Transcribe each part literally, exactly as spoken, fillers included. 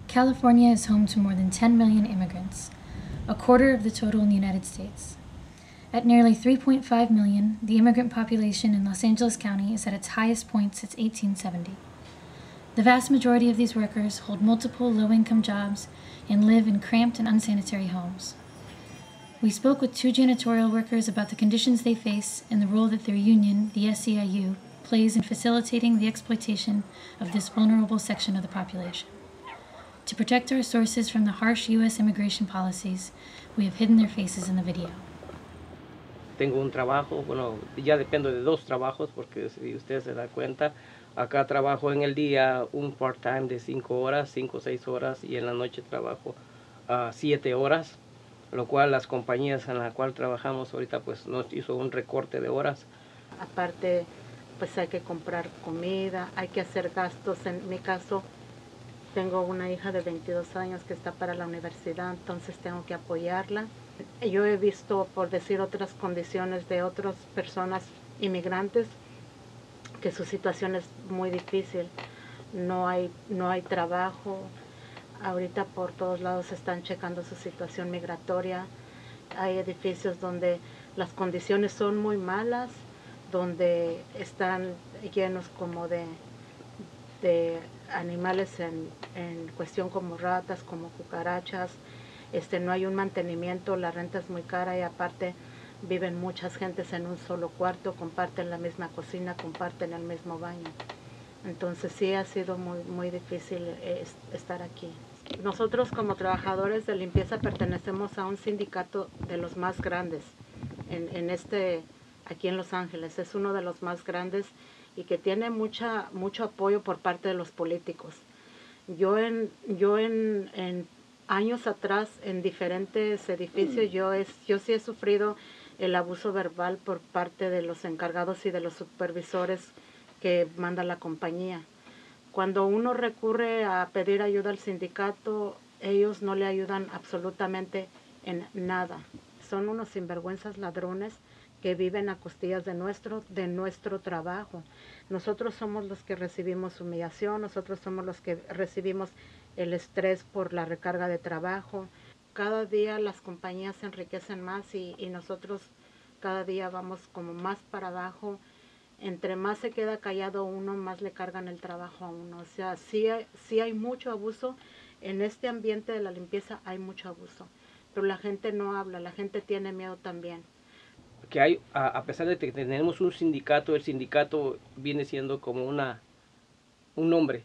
California is home to more than ten million immigrants, a quarter of the total in the United States. At nearly three point five million, the immigrant population in Los Angeles County is at its highest point since eighteen seventy. The vast majority of these workers hold multiple low-income jobs and live in cramped and unsanitary homes. We spoke with two janitorial workers about the conditions they face and the role that their union, the S E I U, plays in facilitating the exploitation of this vulnerable section of the population. To protect our sources from the harsh U S immigration policies, we have hidden their faces in the video. Tengo un trabajo, bueno, ya dependo de dos trabajos porque si usted se da cuenta, acá trabajo en el día un part-time de cinco horas, cinco o seis horas y en la noche trabajo uh, siete horas, lo cual las compañías en las cuales trabajamos ahorita pues nos hizo un recorte de horas. Aparte, pues hay que comprar comida, hay que hacer gastos. En mi caso, tengo una hija de veintidós años que está para la universidad, entonces tengo que apoyarla. Yo he visto, por decir, otras condiciones de otras personas inmigrantes, que su situación es muy difícil. No hay, no hay trabajo. Ahorita por todos lados están checando su situación migratoria. Hay edificios donde las condiciones son muy malas, donde están llenos como de, de animales en, en cuestión como ratas, como cucarachas. Este, no hay un mantenimiento, la renta es muy cara y aparte viven muchas gentes en un solo cuarto, comparten la misma cocina, comparten el mismo baño. Entonces sí ha sido muy, muy difícil estar aquí. Nosotros como trabajadores de limpieza pertenecemos a un sindicato de los más grandes en, en este, aquí en Los Ángeles. Es uno de los más grandes y que tiene mucha, mucho apoyo por parte de los políticos. Yo en, yo en, en años atrás en diferentes edificios yo, es, yo sí he sufrido el abuso verbal por parte de los encargados y de los supervisores que manda la compañía. Cuando uno recurre a pedir ayuda al sindicato, ellos no le ayudan absolutamente en nada. Son unos sinvergüenzas ladrones que viven a costillas de nuestro, de nuestro trabajo. Nosotros somos los que recibimos humillación, nosotros somos los que recibimos el estrés por la recarga de trabajo. Cada día las compañías se enriquecen más y, y nosotros cada día vamos como más para abajo. Entre más se queda callado uno, más le cargan el trabajo a uno. O sea, sí hay, sí hay mucho abuso. En este ambiente de la limpieza hay mucho abuso. Pero la gente no habla, la gente tiene miedo también. Que hay, a, a pesar de que tenemos un sindicato, el sindicato viene siendo como una, un nombre.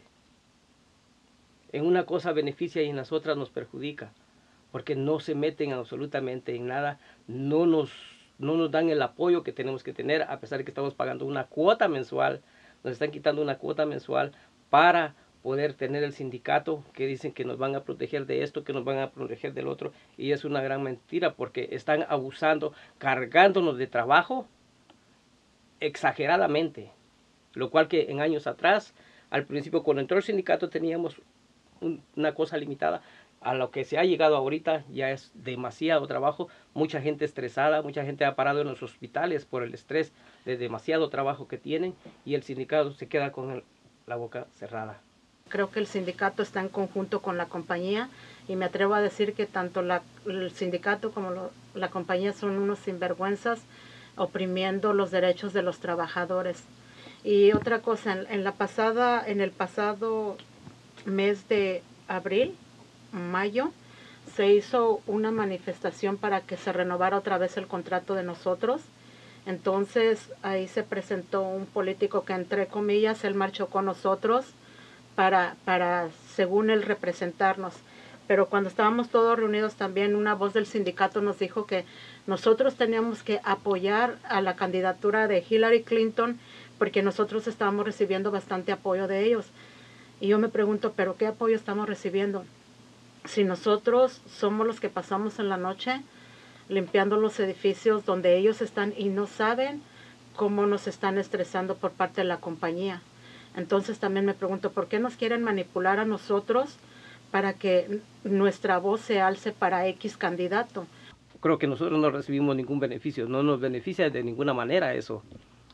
En una cosa beneficia y en las otras nos perjudica. Porque no se meten absolutamente en nada, no nos... no nos dan el apoyo que tenemos que tener, a pesar de que estamos pagando una cuota mensual, nos están quitando una cuota mensual para poder tener el sindicato que dicen que nos van a proteger de esto, que nos van a proteger del otro, y es una gran mentira porque están abusando, cargándonos de trabajo exageradamente, lo cual que en años atrás, al principio cuando entró el sindicato teníamos un, una cosa limitada. A lo que se ha llegado ahorita ya es demasiado trabajo, mucha gente estresada, mucha gente ha parado en los hospitales por el estrés de demasiado trabajo que tienen y el sindicato se queda con el, la boca cerrada. Creo que el sindicato está en conjunto con la compañía y me atrevo a decir que tanto la, el sindicato como lo, la compañía son unos sinvergüenzas oprimiendo los derechos de los trabajadores. Y otra cosa, en, en, la pasada, en el pasado mes de abril, mayo, se hizo una manifestación para que se renovara otra vez el contrato de nosotros. Entonces ahí se presentó un político que, entre comillas, él marchó con nosotros para, para según él, representarnos. Pero cuando estábamos todos reunidos también una voz del sindicato nos dijo que nosotros teníamos que apoyar a la candidatura de Hillary Clinton porque nosotros estábamos recibiendo bastante apoyo de ellos. Y yo me pregunto, ¿pero qué apoyo estamos recibiendo? Si nosotros somos los que pasamos en la noche limpiando los edificios donde ellos están y no saben cómo nos están estresando por parte de la compañía. Entonces también me pregunto, ¿por qué nos quieren manipular a nosotros para que nuestra voz se alce para X candidato? Creo que nosotros no recibimos ningún beneficio, no nos beneficia de ninguna manera eso.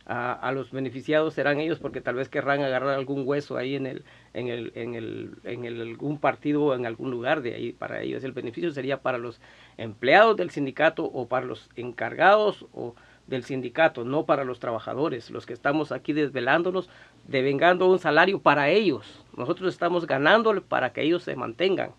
A, a los beneficiados serán ellos porque tal vez querrán agarrar algún hueso ahí en el en el en el en el, algún partido o en algún lugar de ahí para ellos. El beneficio sería para los empleados del sindicato o para los encargados o del sindicato, no para los trabajadores, los que estamos aquí desvelándonos, devengando un salario para ellos. Nosotros estamos ganándole para que ellos se mantengan.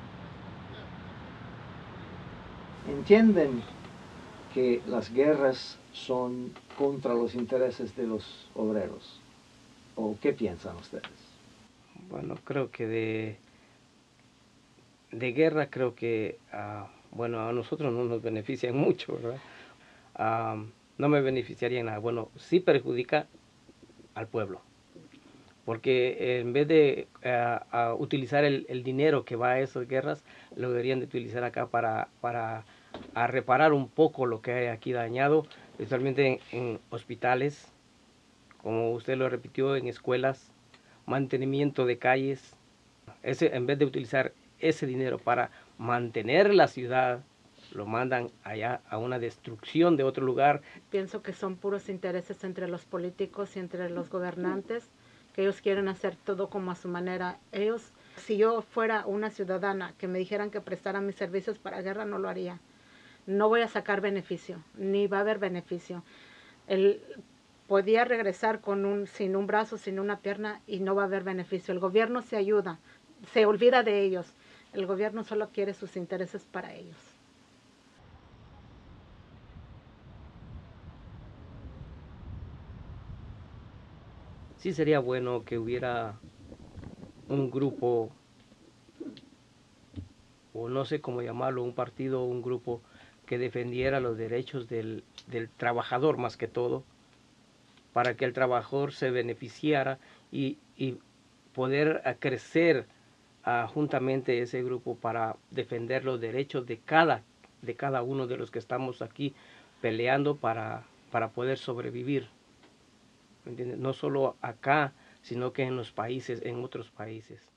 ¿Entienden que las guerras son contra los intereses de los obreros? ¿O qué piensan ustedes? Bueno, creo que de, de guerra creo que, uh, bueno, a nosotros no nos benefician mucho, ¿verdad? Uh, no me beneficiaría en nada. Bueno, sí perjudica al pueblo. Porque en vez de uh, uh, utilizar el, el dinero que va a esas guerras, lo deberían de utilizar acá para, para a reparar un poco lo que hay aquí dañado, especialmente en, en hospitales, como usted lo repitió, en escuelas, mantenimiento de calles. Ese, en vez de utilizar ese dinero para mantener la ciudad, lo mandan allá a una destrucción de otro lugar. Pienso que son puros intereses entre los políticos y entre los gobernantes, que ellos quieren hacer todo como a su manera. Ellos, si yo fuera una ciudadana que me dijeran que prestara mis servicios para guerra, no lo haría. No voy a sacar beneficio, ni va a haber beneficio. El, podía regresar con un, sin un brazo, sin una pierna, y no va a haber beneficio. El gobierno se ayuda, se olvida de ellos. El gobierno solo quiere sus intereses para ellos. Sí sería bueno que hubiera un grupo, o no sé cómo llamarlo, un partido o un grupo que defendiera los derechos del, del trabajador más que todo, para que el trabajador se beneficiara y, y poder crecer uh, juntamente ese grupo para defender los derechos de cada, de cada uno de los que estamos aquí peleando para, para poder sobrevivir. ¿Me entiendes? No solo acá, sino que en los países, en otros países.